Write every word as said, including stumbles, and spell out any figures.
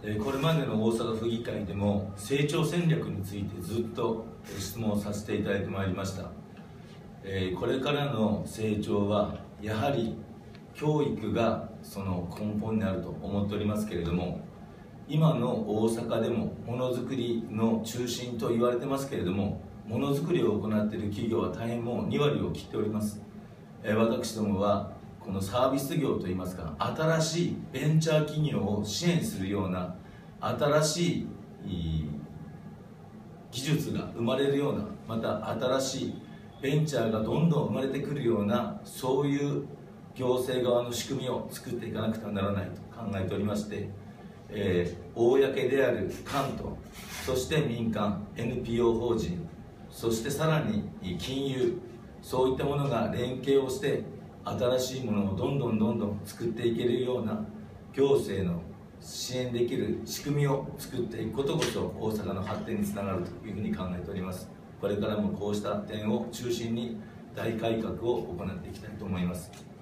これまでの大阪府議会でも成長戦略についてずっと質問させていただいてまいりました。これからの成長はやはり教育がその根本になると思っておりますけれども、今の大阪でもものづくりの中心と言われてますけれども、ものづくりを行っている企業は大変もうに割を切っております。私どもはこのサービス業といいますか、新しいベンチャー企業を支援するような新しい技術が生まれるような、また新しいベンチャーがどんどん生まれてくるような、そういう行政側の仕組みを作っていかなくてはならないと考えておりまして、えー、公である官と、そして民間 エヌピーオー 法人、そしてさらに金融、そういったものが連携をして新しいものをどんどんどんどん作っていけるような行政の支援できる仕組みを作っていくことこそ大阪の発展につながるというふうに考えております。これからもこうした点を中心に大改革を行っていきたいと思います。